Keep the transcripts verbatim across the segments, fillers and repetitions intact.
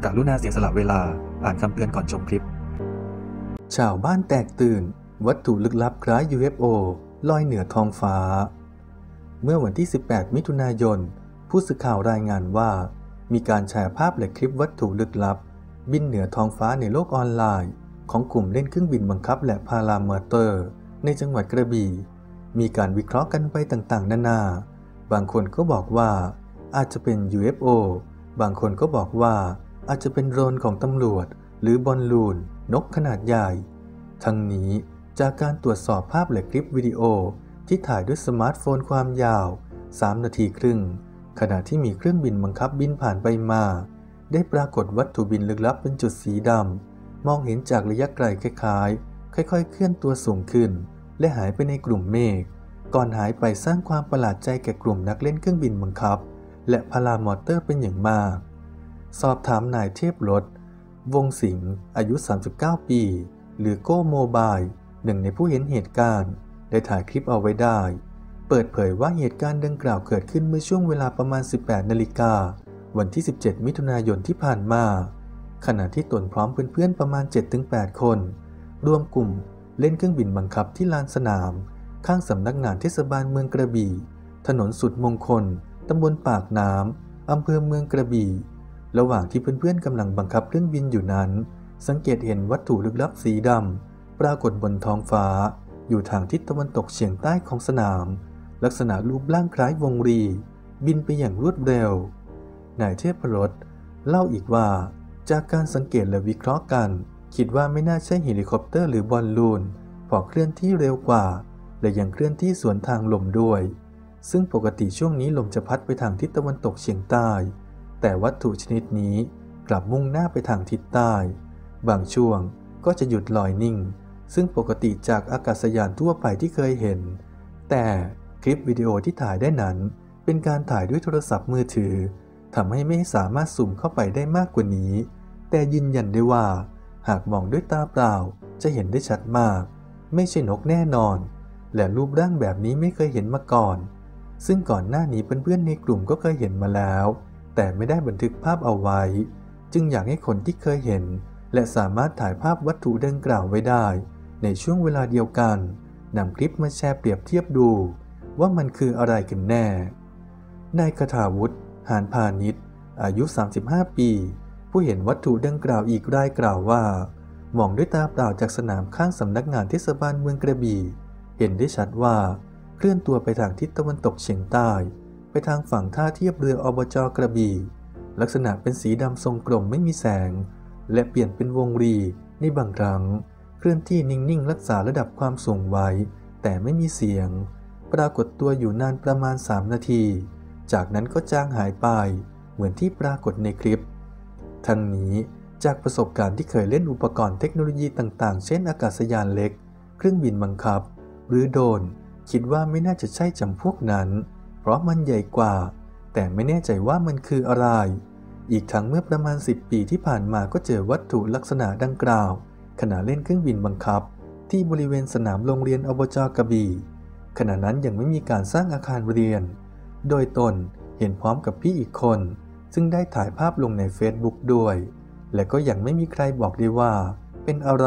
กรุณาเสียสละเวลาอ่านคำเตือนก่อนชมคลิปชาวบ้านแตกตื่นวัตถุลึกลับคล้าย ยู เอฟ โอ ลอยเหนือท้องฟ้าเมื่อวันที่สิบแปดมิถุนายนผู้สื่อข่าวรายงานว่ามีการแชร์ภาพและคลิปวัตถุลึกลับบินเหนือท้องฟ้าในโลกออนไลน์ของกลุ่มเล่นเครื่องบินบังคับและพารามอเตอร์ในจังหวัดกระบี่มีการวิเคราะห์กันไปต่างๆนานาบางคนก็บอกว่าอาจจะเป็น ยู เอฟ โอ บางคนก็บอกว่าอาจจะเป็นโดรนของตำรวจหรือบอลลูนนกขนาดใหญ่ทั้งนี้จากการตรวจสอบภาพและคลิปวิดีโอที่ถ่ายด้วยสมาร์ทโฟนความยาวสามนาทีครึ่งขณะที่มีเครื่องบินบังคับบินผ่านไปมาได้ปรากฏวัตถุบินลึกลับเป็นจุดสีดำมองเห็นจากระยะไกลคล้ายๆค่อยๆเคลื่อนตัวสูงขึ้นและหายไปในกลุ่มเมฆก่อนหายไปสร้างความประหลาดใจแก่กลุ่มนักเล่นเครื่องบินบังคับและพารามอเตอร์เป็นอย่างมากสอบถามนายเทพรสวงสิงห์อายุสามสิบเก้าปีหรือโก้โมบายหนึ่งในผู้เห็นเหตุการณ์ได้ถ่ายคลิปเอาไว้ได้เปิดเผยว่าเหตุการณ์ดังกล่าวเกิดขึ้นเมื่อช่วงเวลาประมาณสิบแปดนาฬิกาวันที่สิบเจ็ดมิถุนายนที่ผ่านมาขณะที่ตนพร้อมเพื่อนๆประมาณ เจ็ดถึงแปด คนรวมกลุ่มเล่นเครื่องบินบังคับที่ลานสนามข้างสำนักงานเทศบาลเมืองกระบี่ถนนสุดมงคลตำบลปากน้ำอำเภอเมืองกระบี่ระหว่างที่เพื่อนๆกำลังบังคับเครื่องบินอยู่นั้นสังเกตเห็นวัตถุลึกลับสีดำปรากฏบนท้องฟ้าอยู่ทางทิศตะวันตกเฉียงใต้ของสนามลักษณะรูปร่างคล้ายวงรีบินไปอย่างรวดเร็วนายเทพรสเล่าอีกว่าจากการสังเกตและวิเคราะห์กันคิดว่าไม่น่าใช่เฮลิคอปเตอร์หรือบอลลูนเพราะเคลื่อนที่เร็วกว่าและยังเคลื่อนที่สวนทางลมด้วยซึ่งปกติช่วงนี้ลมจะพัดไปทางทิศตะวันตกเฉียงใต้แต่วัตถุชนิดนี้กลับมุ่งหน้าไปทางทิศใต้บางช่วงก็จะหยุดลอยนิ่งซึ่งปกติจากอากาศยานทั่วไปที่เคยเห็นแต่คลิปวิดีโอที่ถ่ายได้นั้นเป็นการถ่ายด้วยโทรศัพท์มือถือทำให้ไม่สามารถซูมเข้าไปได้มากกว่านี้แต่ยืนยันได้ว่าหากมองด้วยตาเปล่าจะเห็นได้ชัดมากไม่ใช่นกแน่นอนและรูปร่างแบบนี้ไม่เคยเห็นมาก่อนซึ่งก่อนหน้านี้เพื่อนๆในกลุ่มก็เคยเห็นมาแล้วแต่ไม่ได้บันทึกภาพเอาไว้จึงอยากให้คนที่เคยเห็นและสามารถถ่ายภาพวัตถุดังกล่าวไว้ได้ในช่วงเวลาเดียวกันนำคลิปมาแชร์เปรียบเทียบดูว่ามันคืออะไรกันแน่นายคทาวุฒิหานพาณิชย์อายุสามสิบห้าปีผู้เห็นวัตถุดังกล่าวอีกรายกล่าวว่ามองด้วยตาเปล่าจากสนามข้างสำนักงานเทศบาลเมืองกระบี่เห็นได้ชัดว่าเคลื่อนตัวไปทางทิศตะวันตกเฉียงใต้ไปทางฝั่งท่าเทียบเรืออบจ.กระบี่ลักษณะเป็นสีดำทรงกลมไม่มีแสงและเปลี่ยนเป็นวงรีในบางครั้งเคลื่อนที่นิ่งๆรักษาระดับความสูงไว้แต่ไม่มีเสียงปรากฏตัวอยู่นานประมาณสามนาทีจากนั้นก็จางหายไปเหมือนที่ปรากฏในคลิปทั้งนี้จากประสบการณ์ที่เคยเล่นอุปกรณ์เทคโนโลยีต่างๆเช่นอากาศยานเล็กเครื่องบินบังคับหรือโดรนคิดว่าไม่น่าจะใช่จำพวกนั้นเพราะมันใหญ่กว่าแต่ไม่แน่ใจว่ามันคืออะไรอีกทั้งเมื่อประมาณสิบปีที่ผ่านมาก็เจอวัตถุลักษณะดังกล่าวขณะเล่นเครื่องบินบังคับที่บริเวณสนามโรงเรียนอบจ.กระบี่ขณะนั้นยังไม่มีการสร้างอาคารเรียนโดยตนเห็นพร้อมกับพี่อีกคนซึ่งได้ถ่ายภาพลงใน Facebook ด้วยและก็ยังไม่มีใครบอกได้ว่าเป็นอะไร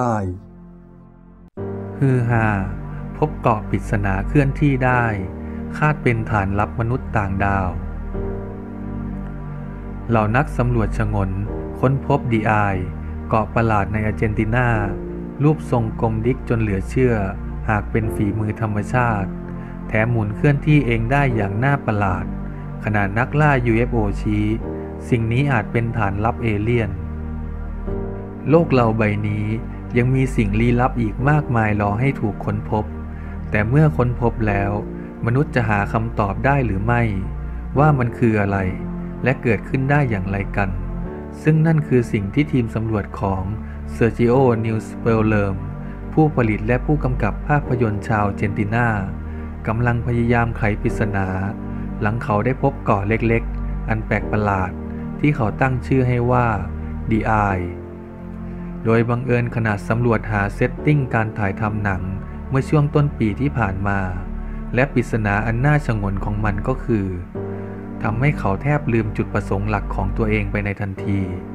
ฮือฮาพบเกาะปริศนาเคลื่อนที่ได้คาดเป็นฐานลับมนุษย์ต่างดาวเหล่านักสำรวจฉงนค้นพบดีไอเกาะประหลาดในอาร์เจนตินารูปทรงกลมดิกจนเหลือเชื่อหากเป็นฝีมือธรรมชาติแถมหมุนเคลื่อนที่เองได้อย่างน่าประหลาดขณะนักล่า ยู เอฟ โอ ชี้สิ่งนี้อาจเป็นฐานลับเอเลี่ยนโลกเราใบนี้ยังมีสิ่งลี้ลับอีกมากมายรอให้ถูกค้นพบแต่เมื่อค้นพบแล้วมนุษย์จะหาคำตอบได้หรือไม่ว่ามันคืออะไรและเกิดขึ้นได้อย่างไรกันซึ่งนั่นคือสิ่งที่ทีมสำรวจของเซอร์จิโอ นิวสเปลเลอร์มผู้ผลิตและผู้กำกับภาพยนตร์ชาวอาร์เจนตินากำลังพยายามไขปริศนาหลังเขาได้พบเกาะเล็กๆอันแปลกประหลาดที่เขาตั้งชื่อให้ว่าดีไอโดยบังเอิญขณะสำรวจหาเซตติ้งการถ่ายทำหนังเมื่อช่วงต้นปีที่ผ่านมาและปริศนาอันน่าชงนของมันก็คือทำให้เขาแทบลืมจุดประสงค์หลักของตัวเองไปในทันที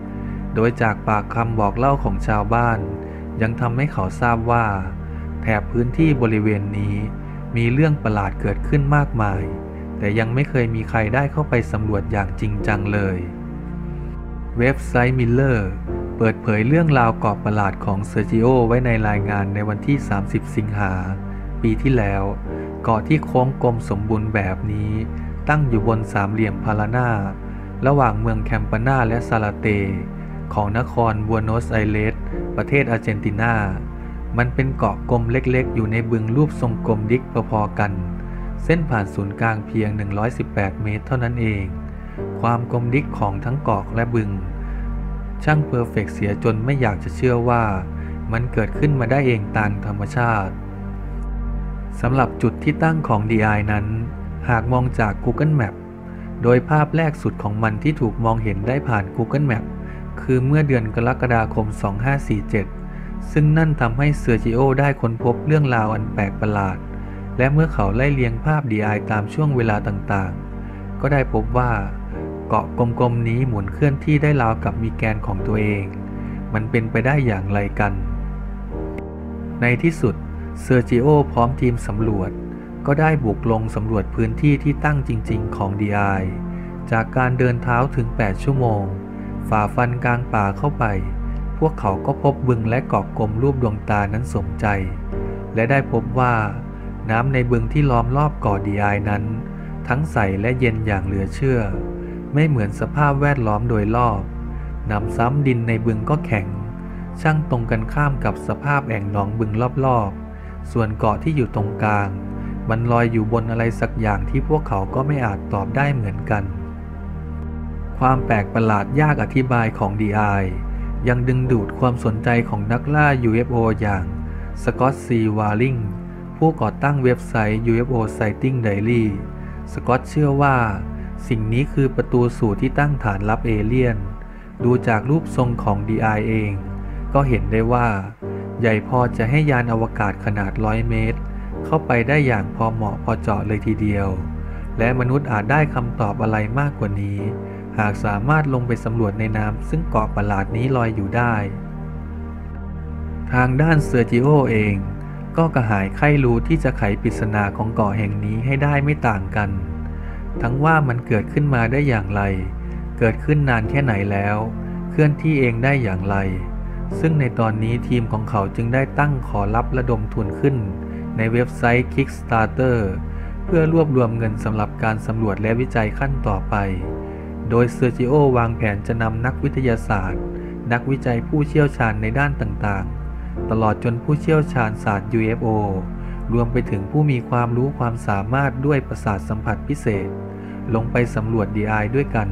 โดยจากปากคำบอกเล่าของชาวบ้านยังทำให้เขาทราบว่าแถบพื้นที่บริเวณนี้มีเรื่องประหลาดเกิดขึ้นมากมายแต่ยังไม่เคยมีใครได้เข้าไปสำรวจอย่างจริงจังเลยเว็บไซต์มิลเลอร์เปิดเผยเรื่องราวเกาะประหลาดของเซอร์จิโอไว้ในรายงานในวันที่สามสิบสิงหาปีที่แล้วเกาะที่โค้งกลมสมบูรณ์แบบนี้ตั้งอยู่บนสามเหลี่ยมพารานาระหว่างเมืองแคมปานาและซาลาเตของนครบัวโนสไอเรสประเทศอาร์เจนตินามันเป็นเกาะกลมเล็กๆอยู่ในบึงรูปทรงกลมดิกพอๆกันเส้นผ่านศูนย์กลางเพียงหนึ่งร้อยสิบแปดเมตรเท่านั้นเองความกลมดิกของทั้งเกาะและบึงช่างเพอร์เฟกต์เสียจนไม่อยากจะเชื่อว่ามันเกิดขึ้นมาได้เองตามธรรมชาติสำหรับจุดที่ตั้งของ ดี ไอ นั้นหากมองจาก Google Map โดยภาพแรกสุดของมันที่ถูกมองเห็นได้ผ่าน Google Map คือเมื่อเดือนกรกฎาคมสองพันห้าร้อยสี่สิบเจ็ดซึ่งนั่นทำให้เซอร์จิโอได้ค้นพบเรื่องราวอันแปลกประหลาดและเมื่อเขาไล่เลียงภาพ ดี ไอ ตามช่วงเวลาต่างๆก็ได้พบว่าเกาะกลมๆนี้หมุนเคลื่อนที่ได้ราวกับมีแกนของตัวเองมันเป็นไปได้อย่างไรกันในที่สุดเซอร์จิโอพร้อมทีมสำรวจก็ได้บุกลงสำรวจพื้นที่ที่ตั้งจริงๆของ ดี ไอ จากการเดินเท้าถึงแปดชั่วโมงฝ่าฟันกลางป่าเข้าไปพวกเขาก็พบบึงและเกาะกลมรูปดวงตานั้นสมใจและได้พบว่าน้ำในบึงที่ล้อมรอบเกาะ ดี ไอ นั้นทั้งใสและเย็นอย่างเหลือเชื่อไม่เหมือนสภาพแวดล้อมโดยรอบนำซ้ำดินในบึงก็แข็งช่างตรงกันข้ามกับสภาพแอ่งหนองบึงรอบๆส่วนเกาะที่อยู่ตรงกลางมันลอยอยู่บนอะไรสักอย่างที่พวกเขาก็ไม่อาจตอบได้เหมือนกันความแปลกประหลาดยากอธิบายของ ดี ไอ ยังดึงดูดความสนใจของนักล่า ยู เอฟ โอ อย่างสกอตต์ ซี วาร์ลิงผู้ก่อตั้งเว็บไซต์ ยู เอฟ โอ Sighting Diary สกอตต์เชื่อว่าสิ่งนี้คือประตูสู่ที่ตั้งฐานลับเอเลี่ยนดูจากรูปทรงของ ดี ไอ เองก็เห็นได้ว่าใหญ่พอจะให้ยานอวกาศขนาดร้อยเมตรเข้าไปได้อย่างพอเหมาะพอเจาะเลยทีเดียวและมนุษย์อาจได้คำตอบอะไรมากกว่านี้หากสามารถลงไปสำรวจในน้ำซึ่งเกาะประหลาดนี้ลอยอยู่ได้ทางด้านเซอร์จิโอเองก็กระหายใคร่รู้ที่จะไขปริศนาของเกาะแห่งนี้ให้ได้ไม่ต่างกันทั้งว่ามันเกิดขึ้นมาได้อย่างไรเกิดขึ้นนานแค่ไหนแล้วเคลื่อนที่เองได้อย่างไรซึ่งในตอนนี้ทีมของเขาจึงได้ตั้งขอรับระดมทุนขึ้นในเว็บไซต์ Kickstarter เพื่อรวบรวมเงินสำหรับการสำรวจและวิจัยขั้นต่อไปโดยเซอร์จิโอวางแผนจะนำนักวิทยาศาสตร์นักวิจัยผู้เชี่ยวชาญในด้านต่างๆตลอดจนผู้เชี่ยวชาญศาสตร์ ยู เอฟ โอ รวมไปถึงผู้มีความรู้ความสามารถด้วยประสาทสัมผัสพิเศษลงไปสำรวจ ดี ไอ ด้วยกัน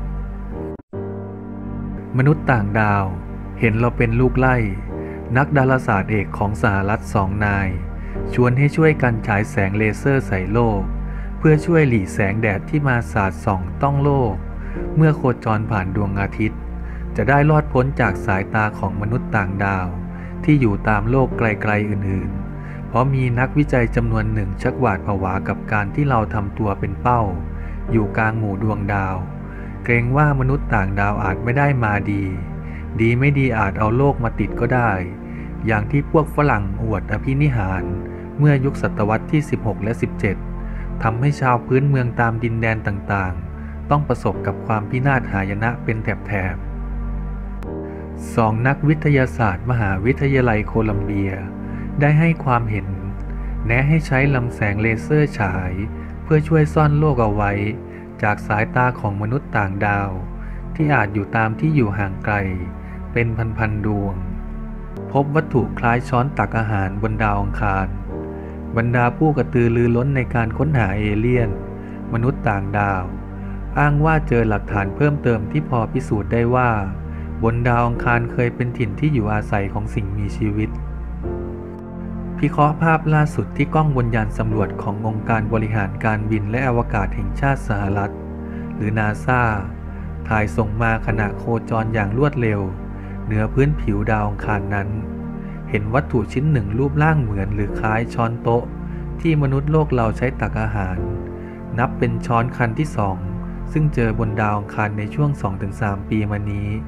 มนุษย์ต่างดาวเห็นเราเป็นลูกไล่นักดาราศาสตร์เอกของสหรัฐสองนายชวนให้ช่วยกันฉายแสงเลเซอร์ใส่โลกเพื่อช่วยหลีแสงแดดที่มาสาดส่องต้องโลกเมื่อโคจรผ่านดวงอาทิตย์จะได้รอดพ้นจากสายตาของมนุษย์ต่างดาวที่อยู่ตามโลกไกลๆอื่นๆเพราะมีนักวิจัยจำนวนหนึ่งชักหวาดผวากับการที่เราทำตัวเป็นเป้าอยู่กลางหมู่ดวงดาวเกรงว่ามนุษย์ต่างดาวอาจไม่ได้มาดีดีไม่ดีอาจเอาโลกมาติดก็ได้อย่างที่พวกฝรั่งอวดอภินิหารเมื่อยุคศตวรรษที่สิบหกและสิบเจ็ดทำให้ชาวพื้นเมืองตามดินแดนต่างๆต้องประสบกับความพินาศหายนะเป็นแถบๆสองนักวิทยาศาสตร์มหาวิทยาลัยโคลัมเบียได้ให้ความเห็นแนะให้ใช้ลำแสงเลเซอร์ฉายเพื่อช่วยซ่อนโลกเอาไว้จากสายตาของมนุษย์ต่างดาวที่อาจอยู่ตามที่อยู่ห่างไกลเป็นพันๆดวงพบวัตถุคล้ายช้อนตักอาหารบนดาวอังคารบรรดาผู้กระตือรือร้นในการค้นหาเอเลี่ยนมนุษย์ต่างดาวอ้างว่าเจอหลักฐานเพิ่มเติมที่พอพิสูจน์ได้ว่าบนดาวอังคารเคยเป็นถิ่นที่อยู่อาศัยของสิ่งมีชีวิตพิเคราะห์ภาพล่าสุดที่กล้องบนยานสำรวจขององค์การบริหารการบินและอวกาศแห่งชาติสหรัฐหรือ นาซา ถ่ายส่งมาขณะโคจรอย่างรวดเร็วเหนือพื้นผิวดาวอังคารนั้นเห็นวัตถุชิ้นหนึ่งรูปร่างเหมือนหรือคล้ายช้อนโต๊ะที่มนุษย์โลกเราใช้ตักอาหารนับเป็นช้อนคันที่สองซึ่งเจอบนดาวอังคารในช่วง สองถึงสาม ปีมานี้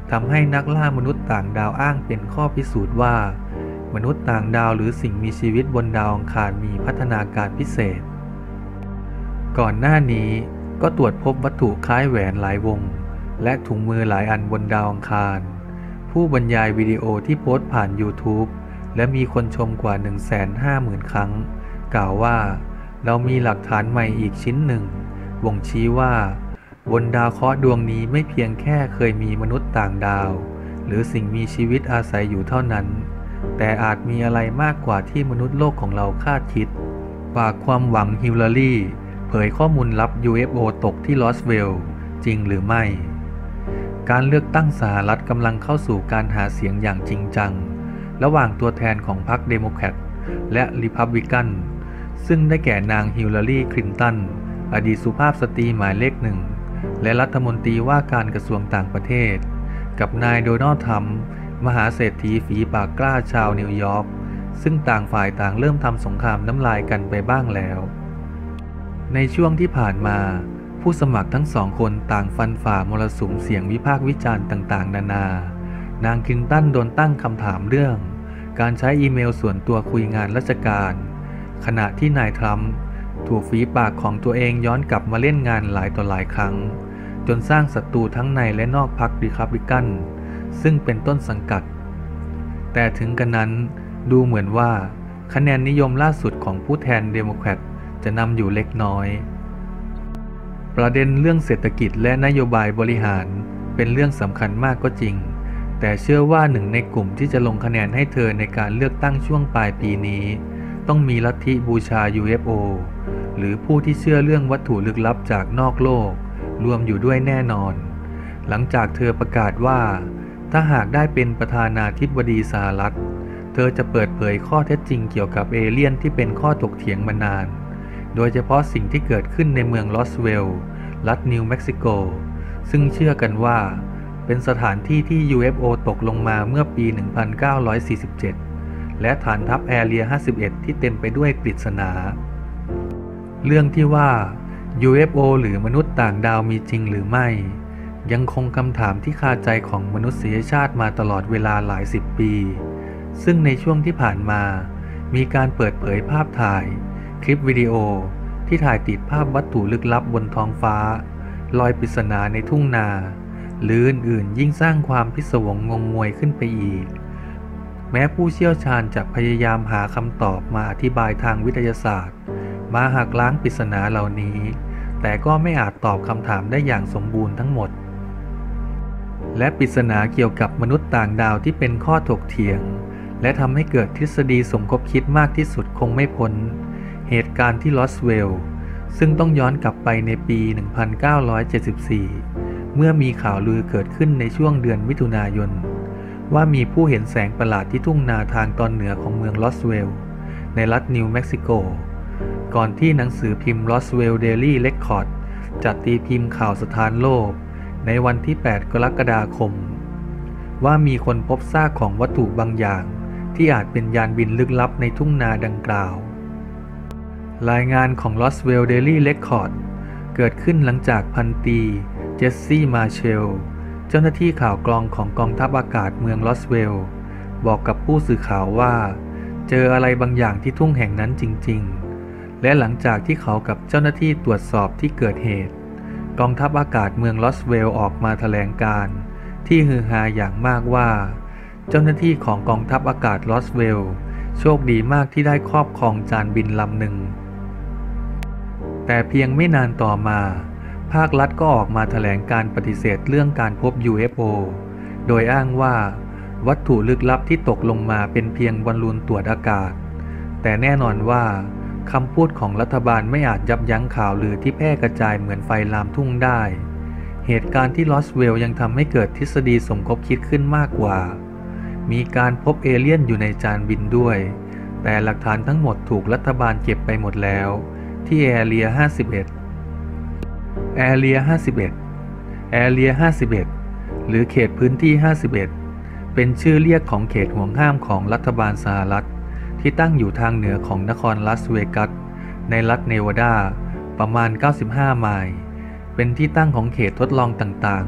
ทำให้นักล่ามนุษย์ต่างดาวอ้างเป็นข้อพิสูจน์ว่ามนุษย์ต่างดาวหรือสิ่งมีชีวิตบนดาวอังคารมีพัฒนาการพิเศษก่อนหน้านี้ก็ตรวจพบวัตถุคล้ายแหวนหลายวงและถุงมือหลายอันบนดาวอังคารผู้บรรยายวิดีโอที่โพสต์ผ่าน YouTube และมีคนชมกว่า หนึ่งแสนห้าหมื่น ครั้งกล่าวว่าเรามีหลักฐานใหม่อีกชิ้นหนึ่งบ่งชี้ว่าบนดาวเคราะห์ดวงนี้ไม่เพียงแค่เคยมีมนุษย์ต่างดาวหรือสิ่งมีชีวิตอาศัยอยู่เท่านั้นแต่อาจมีอะไรมากกว่าที่มนุษย์โลกของเราคาดคิดฝากความหวังฮิลลารีเผยข้อมูลลับ ยู เอฟ โอ ตกที่ลอสเวลล์จริงหรือไม่การเลือกตั้งสหรัฐกำลังเข้าสู่การหาเสียงอย่างจริงจังระหว่างตัวแทนของพรรคเดโมแครตและริพับลิกันซึ่งได้แก่นางฮิลลารีคลินตันอดีตสุภาพสตรีหมายเลขหนึ่งและรัฐมนตรีว่าการกระทรวงต่างประเทศกับนายโดนัลด์ทรัมป์มหาเศรษฐีฝีปากกล้าชาวนิวยอร์กซึ่งต่างฝ่ายต่างเริ่มทำสงครามน้ำลายกันไปบ้างแล้วในช่วงที่ผ่านมาผู้สมัครทั้งสองคนต่างฟันฝ่ามรสุมเสียงวิพากษ์วิจารณ์ต่างๆนานานางคลินตันโดนตั้งคำถามเรื่องการใช้อีเมลส่วนตัวคุยงานราชการขณะที่นายทรัมป์ถูกฝีปากของตัวเองย้อนกลับมาเล่นงานหลายต่อหลายครั้งจนสร้างศัตรูทั้งในและนอกพรรคริพับลิกันซึ่งเป็นต้นสังกัดแต่ถึงกระนั้นดูเหมือนว่าคะแนนนิยมล่าสุดของผู้แทนเดโมแครตจะนำอยู่เล็กน้อยประเด็นเรื่องเศรษฐกิจและนโยบายบริหารเป็นเรื่องสำคัญมากก็จริงแต่เชื่อว่าหนึ่งในกลุ่มที่จะลงคะแนนให้เธอในการเลือกตั้งช่วงปลายปีนี้ต้องมีลัทธิบูชา ยู เอฟ โอ หรือผู้ที่เชื่อเรื่องวัตถุลึกลับจากนอกโลกรวมอยู่ด้วยแน่นอนหลังจากเธอประกาศว่าถ้าหากได้เป็นประธานาธิบดีสหรัฐเธอจะเปิดเผยข้อเท็จจริงเกี่ยวกับเอเลี่ยนที่เป็นข้อถกเถียงมานานโดยเฉพาะสิ่งที่เกิดขึ้นในเมืองลอสเวลล์รัฐนิวเม็กซิโกซึ่งเชื่อกันว่าเป็นสถานที่ที่ ยู เอฟ โอ ตกลงมาเมื่อปี หนึ่งพันเก้าร้อยสี่สิบเจ็ด และฐานทัพแอเรีย ห้าสิบเอ็ด ที่เต็มไปด้วยปริศนาเรื่องที่ว่า ยู เอฟ โอ หรือมนุษย์ต่างดาวมีจริงหรือไม่ยังคงคำถามที่คาใจของมนุษยชาติมาตลอดเวลาหลายสิบปีซึ่งในช่วงที่ผ่านมามีการเปิดเผยภาพถ่ายคลิปวิดีโอที่ถ่ายติดภาพวัตถุลึกลับบนท้องฟ้าลอยปริศนาในทุ่งนาหรืออื่นๆยิ่งสร้างความพิศวงงงงวยขึ้นไปอีกแม้ผู้เชี่ยวชาญจะพยายามหาคำตอบมาอธิบายทางวิทยาศาสตร์มาหักล้างปริศนาเหล่านี้แต่ก็ไม่อาจตอบคำถามได้อย่างสมบูรณ์ทั้งหมดและปริศนาเกี่ยวกับมนุษย์ต่างดาวที่เป็นข้อถกเถียงและทำให้เกิดทฤษฎีสมคบคิดมากที่สุดคงไม่พ้นเหตุการณ์ที่ลอสเวลล์ซึ่งต้องย้อนกลับไปในปี หนึ่งพันเก้าร้อยเจ็ดสิบสี่ เมื่อมีข่าวลือเกิดขึ้นในช่วงเดือนมิถุนายนว่ามีผู้เห็นแสงประหลาดที่ทุ่งนาทางตอนเหนือของเมืองลอสเวลล์ในรัฐนิวเม็กซิโกก่อนที่หนังสือพิมพ์ Roswell Daily Record จะตีพิมพ์ข่าวสถานโลกในวันที่ แปด กรกฎาคมว่ามีคนพบซากของวัตถุบางอย่างที่อาจเป็นยานบินลึกลับในทุ่งนาดังกล่าวรายงานของ Roswell Daily Record เกิดขึ้นหลังจากพันตรีเจสซี่มาเชลเจ้าหน้าที่ข่าวกรองของกองทัพอากาศเมืองลอสเวลล์บอกกับผู้สื่อข่าวว่าเจออะไรบางอย่างที่ทุ่งแห่งนั้นจริงๆและหลังจากที่เขากับเจ้าหน้าที่ตรวจสอบที่เกิดเหตุกองทัพอากาศเมืองลอสเวลล์ออกมาแถลงการณ์ที่ฮือฮาอย่างมากว่าเจ้าหน้าที่ของกองทัพอากาศลอสเวลล์โชคดีมากที่ได้ครอบครองจานบินลำหนึ่งแต่เพียงไม่นานต่อมาภาครัฐก็ออกมาแถลงการปฏิเสธเรื่องการพบ ยู เอฟ โอ โดยอ้างว่าวัตถุลึกลับที่ตกลงมาเป็นเพียงบอลลูนตรวจอากาศแต่แน่นอนว่าคำพูดของรัฐบาลไม่อาจยับยั้งข่าวลือที่แพร่กระจายเหมือนไฟลามทุ่งได้เหตุการณ์ที่ลอสเวลล์ยังทำให้เกิดทฤษฎีสมคบคิดขึ้นมากกว่ามีการพบเอเลี่ยนอยู่ในจานบินด้วยแต่หลักฐานทั้งหมดถูกรัฐบาลเก็บไปหมดแล้วที่แอเรียห้าสิบเอ็ดแอเรียห้าสิบเอ็ดแอเรียห้าสิบเอ็ดหรือเขตพื้นที่ห้าสิบเอ็ดเป็นชื่อเรียกของเขตห่วงห้ามของรัฐบาลสหรัฐที่ตั้งอยู่ทางเหนือของนครลาสเวกัสในรัฐเนวาดาประมาณเก้าสิบห้าไมล์เป็นที่ตั้งของเขตทดลองต่างๆ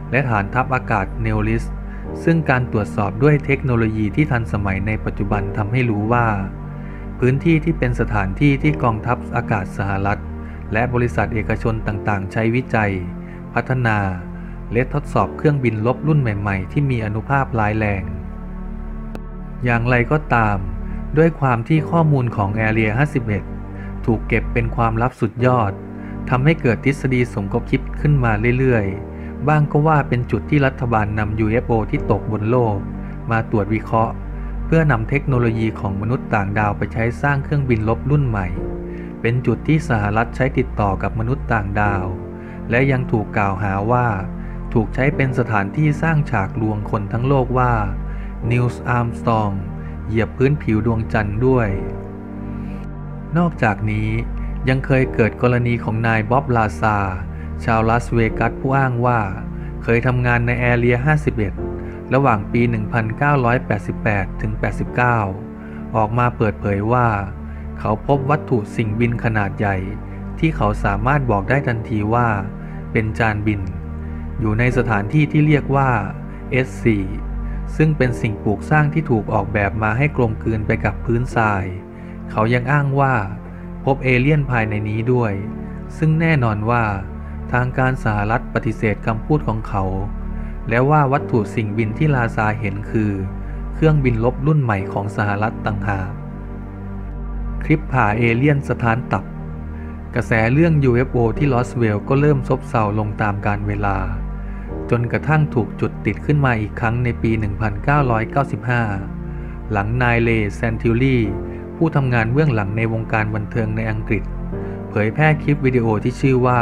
และฐานทัพอากาศเนลลิสซึ่งการตรวจสอบด้วยเทคโนโลยีที่ทันสมัยในปัจจุบันทำให้รู้ว่าพื้นที่ที่เป็นสถานที่ที่กองทัพอากาศสหรัฐและบริษัทเอกชนต่างๆใช้วิจัยพัฒนาและทดสอบเครื่องบินรบรุ่นใหม่ๆที่มีอานุภาพร้ายแรงอย่างไรก็ตามด้วยความที่ข้อมูลของ Area ห้าสิบเอ็ดถูกเก็บเป็นความลับสุดยอดทำให้เกิดทฤษฎีสมคบคิดขึ้นมาเรื่อยๆบ้างก็ว่าเป็นจุดที่รัฐบาลนำ ยู เอฟ โอ ที่ตกบนโลกมาตรวจวิเคราะห์เพื่อนำเทคโนโลยีของมนุษย์ต่างดาวไปใช้สร้างเครื่องบินรบรุ่นใหม่เป็นจุดที่สหรัฐใช้ติดต่อกับมนุษย์ต่างดาวและยังถูกกล่าวหาว่าถูกใช้เป็นสถานที่สร้างฉากลวงคนทั้งโลกว่านิวส์อาร์มสตรองเหยียบพื้นผิวดวงจันทร์ด้วยนอกจากนี้ยังเคยเกิดกรณีของนายบ๊อบลาซาชาวลาสเวกัสผู้อ้างว่าเคยทำงานในแอเรียห้าสิบเอ็ดระหว่างปี หนึ่งพันเก้าร้อยแปดสิบแปด ถึง แปดสิบเก้า ออกมาเปิดเผยว่าเขาพบวัตถุสิ่งบินขนาดใหญ่ที่เขาสามารถบอกได้ทันทีว่าเป็นจานบินอยู่ในสถานที่ที่เรียกว่า เอส โฟร์ ซึ่งเป็นสิ่งปลูกสร้างที่ถูกออกแบบมาให้กลมกลืนไปกับพื้นทรายเขายังอ้างว่าพบเอเลี่ยนภายในนี้ด้วยซึ่งแน่นอนว่าทางการสหรัฐปฏิเสธคำพูดของเขาและว่าวัตถุสิ่งบินที่ลาซาเห็นคือเครื่องบินรบรุ่นใหม่ของสหรัฐต่างหากคลิปผ่าเอเลี่ยนสถานตับกระแสเรื่อง ยู เอฟ โอ ที่ลอสเวลล์ก็เริ่มซบเซาลงตามกาลเวลาจนกระทั่งถูกจุดติดขึ้นมาอีกครั้งในปี หนึ่งพันเก้าร้อยเก้าสิบห้า หลังนายเลย์ แซนติลลีผู้ทำงานเบื้องหลังในวงการบันเทิงในอังกฤษเผยแพร่คลิปวิดีโอที่ชื่อว่า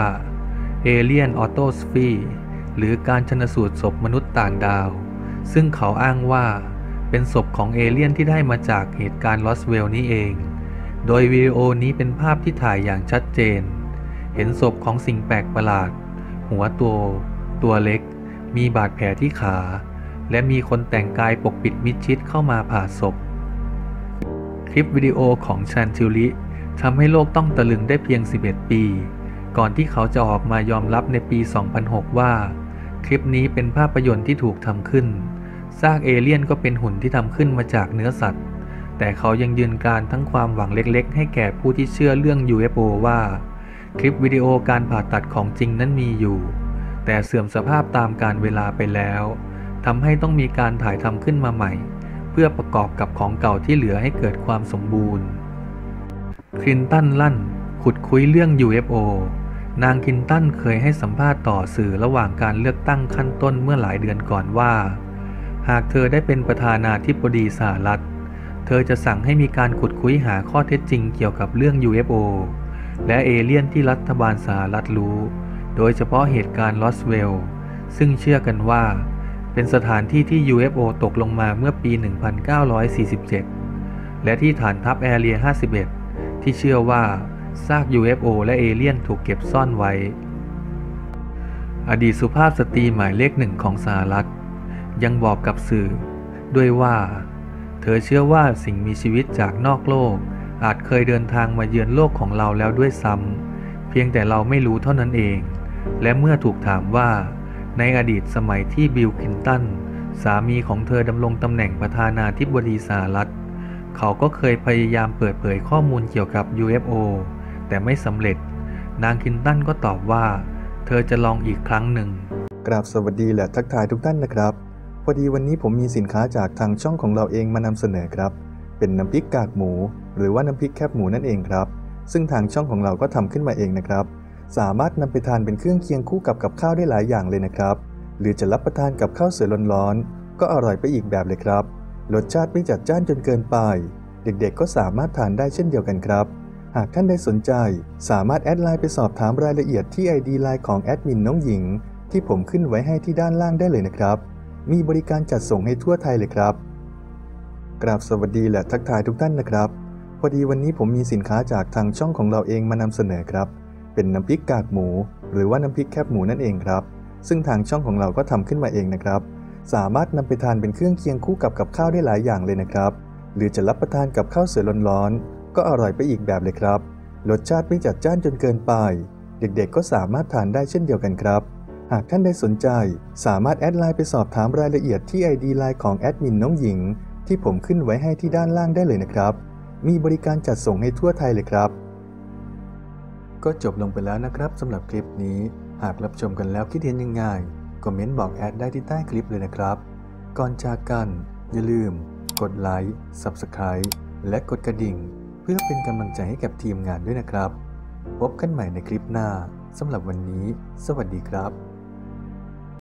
Alien Autopsy หรือการชันสูตรศพมนุษย์ต่างดาวซึ่งเขาอ้างว่าเป็นศพของเอเลี่ยนที่ได้มาจากเหตุการณ์ลอสเวลล์นี้เองโดยวิดีโอนี้เป็นภาพที่ถ่ายอย่างชัดเจนเห็นศพของสิ่งแปลกประหลาดหัวโตตัวเล็กมีบาดแผลที่ขาและมีคนแต่งกายปกปิดมิดชิดเข้ามาผ่าศพคลิปวิดีโอของชันติลลีทำให้โลกต้องตะลึงได้เพียงสิบเอ็ดปีก่อนที่เขาจะออกมายอมรับในปี สองพันหก ว่าคลิปนี้เป็นภาพยนตร์ที่ถูกทำขึ้นซากเอเลี่ยนก็เป็นหุ่นที่ทำขึ้นมาจากเนื้อสัตว์แต่เขายังยืนการทั้งความหวังเล็กๆให้แก่ผู้ที่เชื่อเรื่อง ยู เอฟ โอ ว่าคลิปวิดีโอการผ่าตัดของจริงนั้นมีอยู่แต่เสื่อมสภาพตามกาลเวลาไปแล้วทำให้ต้องมีการถ่ายทำขึ้นมาใหม่เพื่อประกอบกับของเก่าที่เหลือให้เกิดความสมบูรณ์คลินตันลั่นขุดคุยเรื่อง ยู เอฟ โอ นางคลินตันเคยให้สัมภาษณ์ต่อสื่อระหว่างการเลือกตั้งขั้นต้นเมื่อหลายเดือนก่อนว่าหากเธอได้เป็นประธานาธิบดีสหรัฐเธอจะสั่งให้มีการขุดคุยหาข้อเท็จจริงเกี่ยวกับเรื่อง ยู เอฟ โอ และเอเลี่ยนที่รัฐบาลสหรัฐรู้โดยเฉพาะเหตุการณ์ลอสเวลล์ซึ่งเชื่อกันว่าเป็นสถานที่ที่ ยู เอฟ โอ ตกลงมาเมื่อปี หนึ่งพันเก้าร้อยสี่สิบเจ็ด และที่ฐานทัพแอเรีย ห้าสิบเอ็ด ที่เชื่อว่าซาก ยู เอฟ โอ และเอเลี่ยนถูกเก็บซ่อนไว้อดีตสุภาพสตรีหมายเลขหนึ่งของสหรัฐยังบอกกับสื่อด้วยว่าเธอเชื่อว่าสิ่งมีชีวิตจากนอกโลกอาจเคยเดินทางมาเยือนโลกของเราแล้วด้วยซ้ำเพียงแต่เราไม่รู้เท่านั้นเองและเมื่อถูกถามว่าในอดีตสมัยที่บิล คลินตันสามีของเธอดำรงตำแหน่งประธานาธิบดีสหรัฐเขาก็เคยพยายามเปิดเผยข้อมูลเกี่ยวกับ ยู เอฟ โอ แต่ไม่สำเร็จนางคลินตันก็ตอบว่าเธอจะลองอีกครั้งหนึ่งกราบสวัสดีและทักทายทุกท่านนะครับพอดีวันนี้ผมมีสินค้าจากทางช่องของเราเองมานำเสนอครับเป็นน้ำพริกกากหมูหรือว่าน้ำพริกแคบหมูนั่นเองครับซึ่งทางช่องของเราก็ทำขึ้นมาเองนะครับสามารถนำไปทานเป็นเครื่องเคียงคู่กับกับข้าวได้หลายอย่างเลยนะครับหรือจะรับประทานกับข้าวสวยร้อนๆก็อร่อยไปอีกแบบเลยครับรสชาติไม่จัดจ้านจนเกินไปเด็กๆก็สามารถทานได้เช่นเดียวกันครับหากท่านใดสนใจสามารถแอดไลน์ไปสอบถามรายละเอียดที่ ไอ ดี ไลน์ของแอดมินน้องหญิงที่ผมขึ้นไว้ให้ที่ด้านล่างได้เลยนะครับมีบริการจัดส่งให้ทั่วไทยเลยครับกราบสวัสดีและทักทายทุกท่านนะครับพอดีวันนี้ผมมีสินค้าจากทางช่องของเราเองมานำเสนอครับเป็นน้ำพริกกากหมูหรือว่าน้ำพริกแคบหมูนั่นเองครับซึ่งทางช่องของเราก็ทำขึ้นมาเองนะครับสามารถนำไปทานเป็นเครื่องเคียงคู่กับกับข้าวได้หลายอย่างเลยนะครับหรือจะรับประทานกับข้าวสวยร้อนๆก็อร่อยไปอีกแบบเลยครับรสชาติไม่จัดจ้านจนเกินไปเด็กๆก็สามารถทานได้เช่นเดียวกันครับหากท่านใดสนใจสามารถแอดไลน์ไปสอบถามรายละเอียดที่ ไอ ดี ไลน์ของแอดมินน้องหญิงที่ผมขึ้นไว้ให้ที่ด้านล่างได้เลยนะครับมีบริการจัดส่งให้ทั่วไทยเลยครับก็จบลงไปแล้วนะครับสำหรับคลิปนี้หากรับชมกันแล้วคิดเห็นยังไงคอมเมนต์บอกแอดได้ที่ใต้คลิปเลยนะครับก่อนจากกันอย่าลืมกดไลค์ ซับสไครบ์ และกดกระดิ่งเพื่อเป็นกำลังใจให้กับทีมงานด้วยนะครับพบกันใหม่ในคลิปหน้าสำหรับวันนี้สวัสดีครับ